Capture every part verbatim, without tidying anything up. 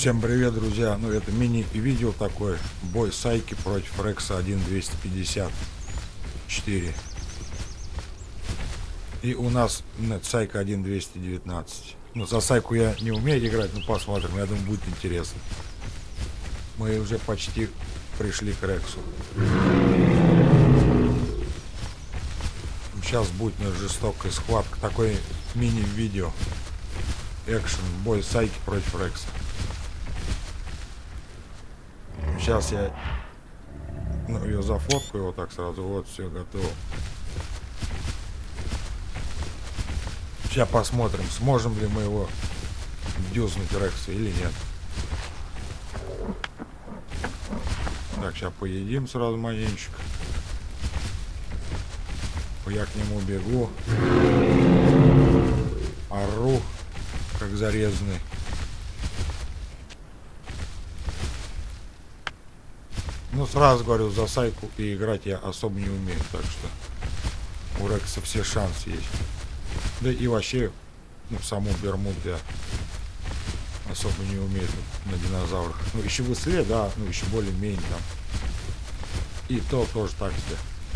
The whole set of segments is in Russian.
Всем привет, друзья! Ну, это мини-видео такое. Бой Сайки против Рекса один двести пятьдесят четыре. И у нас нет, Сайка один двести девятнадцать. Ну, за Сайку я не умею играть, но посмотрим. Я думаю, будет интересно. Мы уже почти пришли к Рексу. Сейчас будет ну, жестокая схватка. Такой мини-видео. Экшен. Бой Сайки против Рекса. Сейчас я ну, ее зафоткаю вот так сразу. Вот, все готово. Сейчас посмотрим, сможем ли мы его дюзнуть Рекса или нет. Так, сейчас поедим сразу маленечко. Я к нему бегу. Ору, как зарезанный. Ну, сразу говорю, за Сайку и играть я особо не умею, так что у Рекса все шансы есть. Да и вообще, ну, саму Бермуд я особо не умею на динозаврах. Ну, еще быстрее, да, ну, еще более-менее там. И то тоже так себе.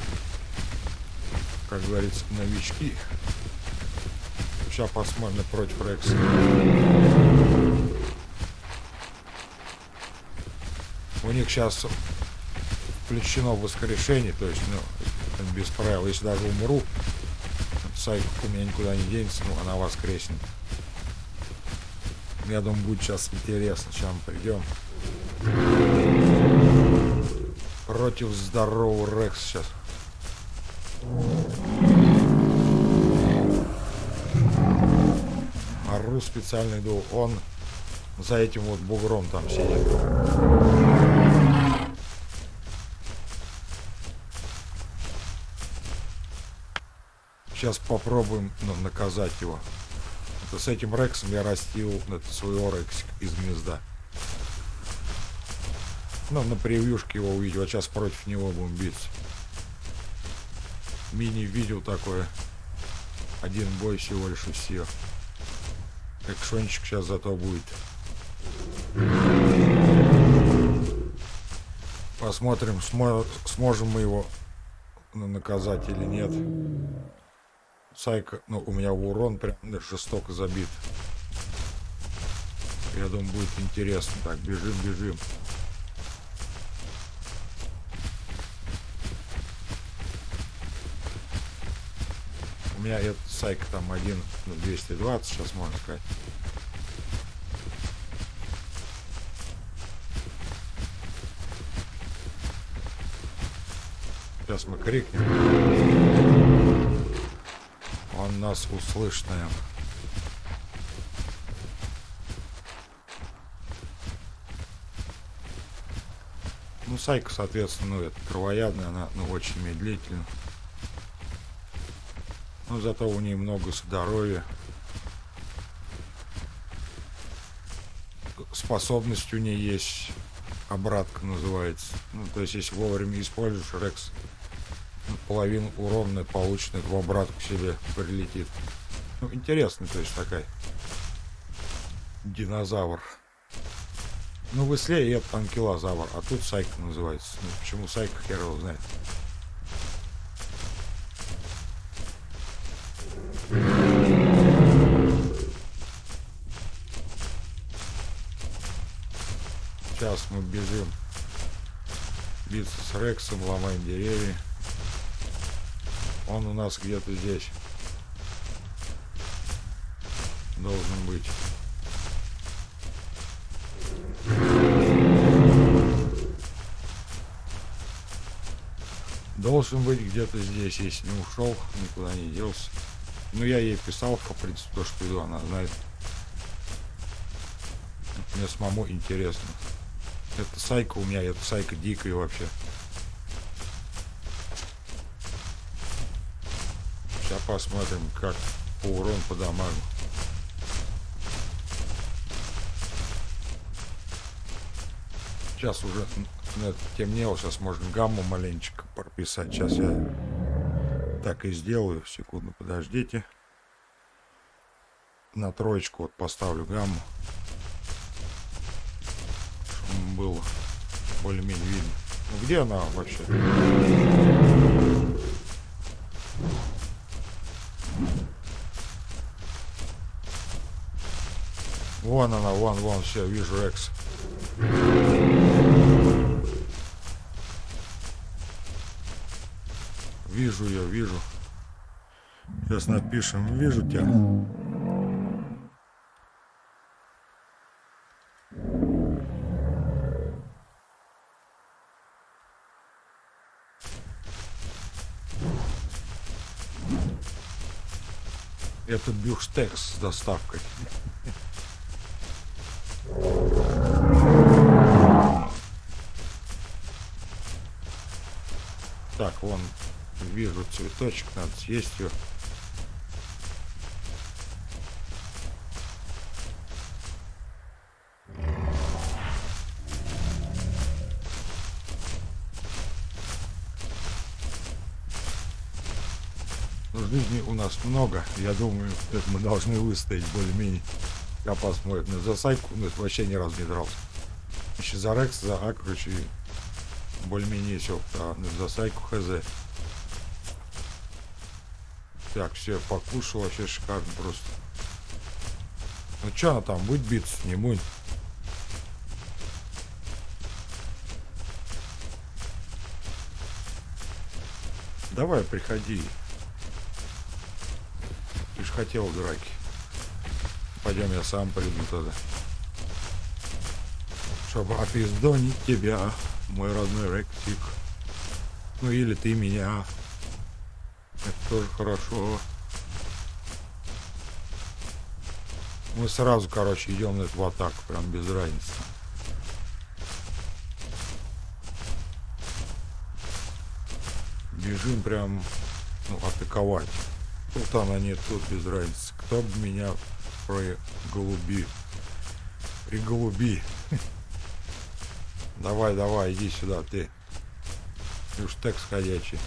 Как говорится, новички. Сейчас посмотрим против Рекса. У них сейчас включено воскрешение, то есть, ну, без правил. Если даже умру, Сайка у меня никуда не денется, ну, она воскреснет. Я думаю, будет сейчас интересно. Сейчас мы придем. Против здорового Рекса сейчас. Ору специально иду. Он за этим вот бугром там сидит. Сейчас попробуем ну, наказать его. Это с этим Рексом я растил это, своего Рексика из гнезда. Ну, на превьюшке его увидел, а сейчас против него будем биться. Мини-видео такое. Один бой всего лишь и все. Экшончик сейчас зато будет. Посмотрим, смо сможем мы его ну, наказать или нет. Сайка, ну, у меня урон прям жестоко забит. Я думаю, будет интересно. Так, бежим, бежим. У меня этот Сайка там один, ну, двести двадцать, сейчас можно сказать. Сейчас мы крикнем. Он нас услышит, наверное. Ну, Сайка, соответственно, ну, это кровоядная, она, ну, очень медлительна. Но зато у нее много здоровья. Способность у нее есть. Обратка называется. Ну, то есть, если вовремя используешь, Рекс половину урона полученной в обратку себе прилетит. Ну, интересно, то есть такая динозавр. Ну, в Исле это анкилозавр, а тут Сайка называется. Ну, почему Сайка, хер его знает. Сейчас мы бежим биться с Рексом, ломаем деревья. Он у нас где-то здесь должен быть. Должен быть где-то здесь, если не ушел, никуда не делся. Ну, я ей писал, по принципу, то, что иду, она знает. Мне самому интересно. Это Сайка у меня, это Сайка дикая вообще. Сейчас посмотрим, как по урон по дамагу. Сейчас уже ну, темнело, сейчас можно гамму маленечко прописать. Сейчас я так и сделаю. Секунду, подождите. На троечку вот поставлю гамму. там было более-менее видно. Ну где она вообще? Вон она, вон, вон, все, вижу Рекс. Вижу ее, вижу. Сейчас напишем, вижу тебя. Это бюштекс с доставкой. Так, вон, вижу цветочек, надо съесть ее. Жизни у нас много, я думаю, это мы должны выстоять более-менее. Я посмотрю, на засайку ну, вообще ни разу не дрался. Еще за Рекс, за А, короче, более-менее все, а на засайку хз. Так, все, покушал, вообще шикарно просто. Ну что она там, будет биться, не будет? Давай, приходи. Ты ж хотел драки. Пойдем, я сам приду тогда. Чтобы опиздонить тебя, мой родной Рексик. Ну или ты меня. Это тоже хорошо. Мы сразу, короче, идем на эту атаку, прям без разницы. Бежим прям, ну, атаковать. Тут она нет, тут без разницы. Кто бы меня проголуби. Приголуби. Давай, давай, иди сюда, ты. Бюштекс ходячий.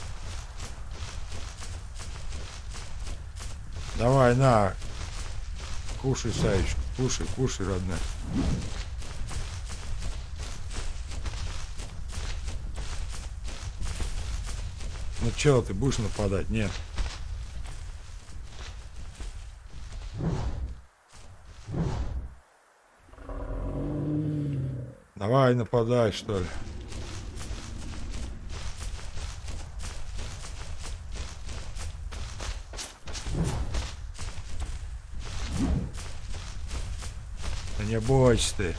Давай, на. Кушай, Саечка. Кушай, кушай, родная. Ну чё, ты будешь нападать? Нет. Давай, нападай, что ли. Да не бойся ты.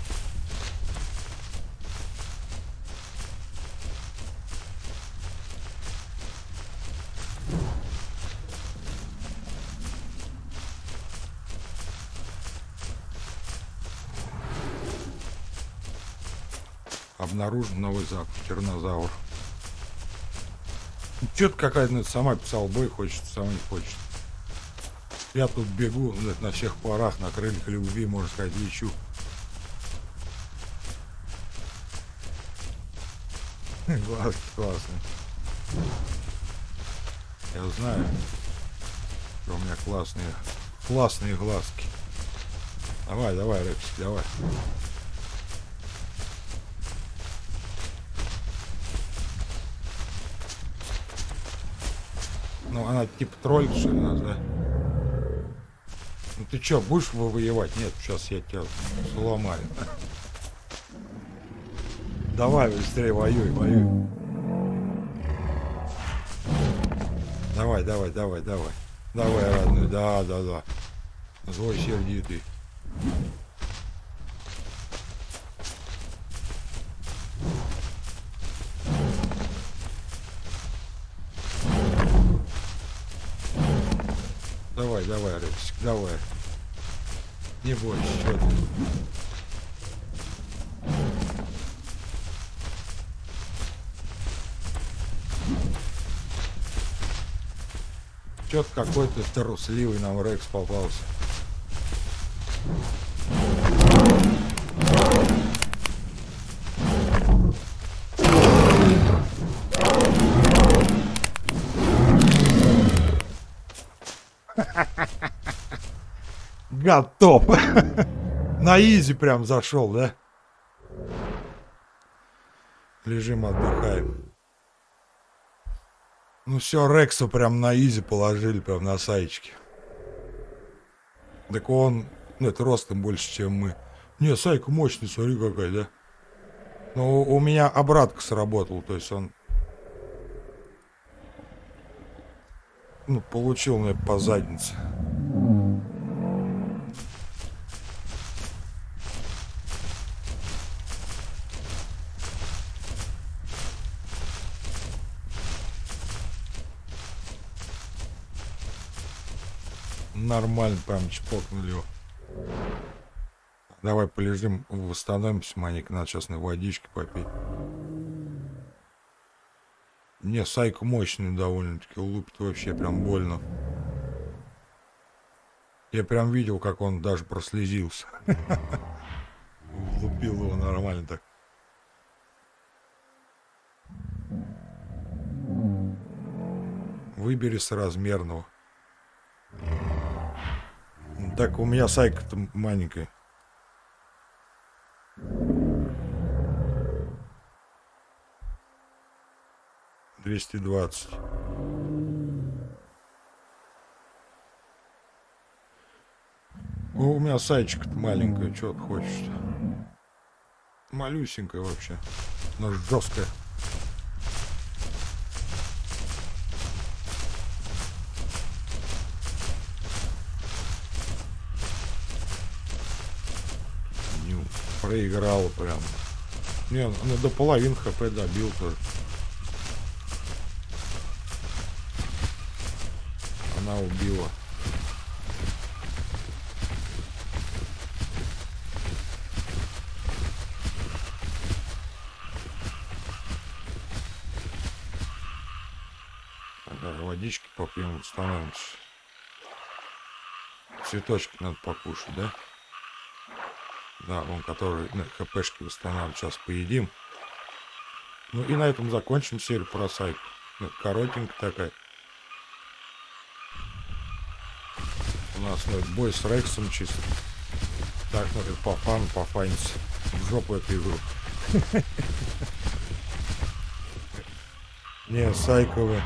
Обнаружен новый запах. Тернозавр. Чё-то какая-то ну, сама писал бой, хочет, сама не хочет. Я тут бегу ну, на всех парах, на крыльях любви, можно сказать, лечу. Глазки классные. Я знаю, что у меня классные, классные глазки. Давай, давай, Репсик, давай. Ну, она типа тролль, что ли, нас, да? Ну ты чё, будешь вы воевать? Нет, сейчас я тебя сломаю. Давай быстрее воюй, воюй. Давай, давай, давай, давай. Давай, родной, да, да, да. Злой сердитый. Давай, давай, Рексик, давай. Не бойся, что ты. Чё-то какой-то трусливый нам Рекс попался. Готов. На изи прям зашел, да? Лежим, отдыхаем. Ну все, Рекса прям на изи положили, прям на сайчике. Так он, ну это ростом больше, чем мы. Не, сайка мощный, смотри какая, да? Но у, у меня обратка сработала, то есть он... Ну, получил мне по заднице. Нормально, прям чпокнули его. Давай полежим, восстановимся, маленько, надо сейчас на водичке попить. Не, сайка мощный довольно-таки, лупит вообще прям больно. Я прям видел, как он даже прослезился. Лупил его нормально так. Выбери соразмерного. Так, у меня сайка-то маленькая. двести двадцать. О, у меня сайчик-то маленькая, что ты хочешь-то? Малюсенькая вообще, но жесткая. Не, проиграла прям. Не, ну до половины хп добил тоже. Она убила. Даже водички попьем, становимся. Цветочки надо покушать, да? Да, он который на хпшки восстанавливает. Сейчас поедим. Ну и на этом закончим серию про сайку. Ну, коротенькая такая. У нас ну, бой с Рексом чисто. Так, ну это по фану, по фаниться. В жопу эту игру. Не, сайковые.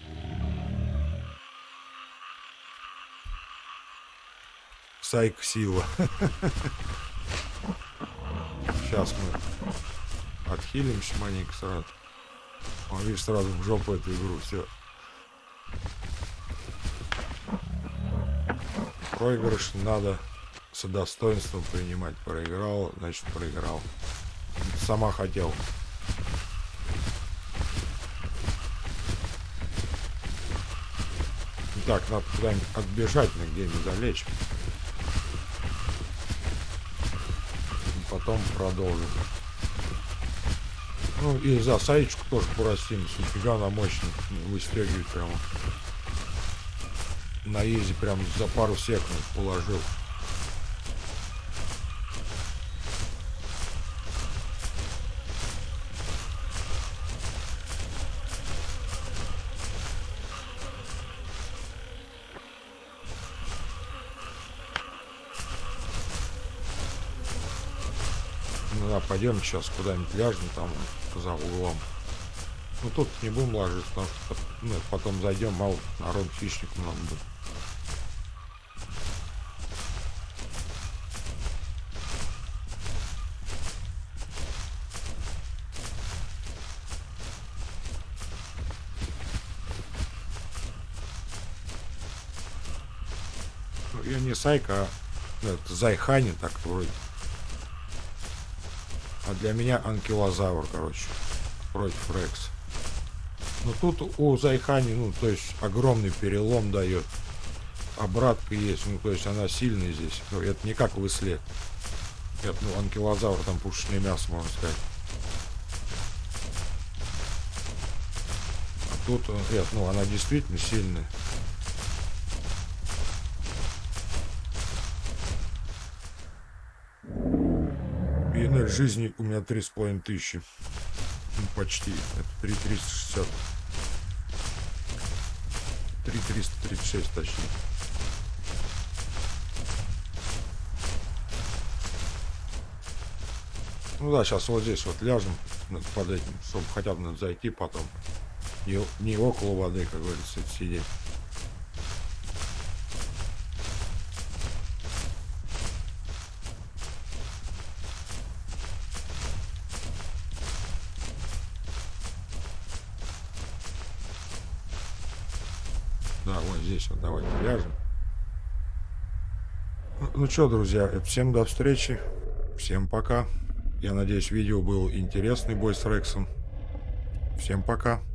Сайк сила. Сейчас мы отхилимся маленько сразу. Он, видишь, сразу в жопу эту игру. Все. Проигрыш надо с достоинством принимать. Проиграл, значит проиграл. Сама хотел. Так, надо куда-нибудь отбежать, где-нибудь залечь. Потом продолжим. Ну и за саечку тоже порастим. Нифига она мощная. Выстегивает прямо. На изи прям за пару секунд положил. Ну да, пойдем сейчас куда-нибудь ляжем там за углом. Ну тут не будем ложиться, потому что ну, потом зайдем, мало народ хищник много будет. Ну, я не сайка, а это Зайхани так вроде. А для меня анкилозавр, короче, против Рекс. Но тут у Зайхани, ну, то есть огромный перелом дает. Обратка есть, ну, то есть она сильная здесь. Ну, это не как в Исле. Это, ну, анкилозавр, там пушечное мясо, можно сказать. А тут, нет, ну, она действительно сильная. И энергия жизни у меня три с половиной тысячи. Ну, почти. Это три триста шестьдесят. три триста тридцать шесть точнее. Ну да, сейчас вот здесь вот ляжем. ну, под этим, чтобы хотя бы зайти потом. Не, не около воды, как говорится, сидеть. Да, вот здесь вот давайте ляжем. Ну, ну что, друзья, всем до встречи. Всем пока. Я надеюсь, видео было интересный, бой с Рексом. Всем пока.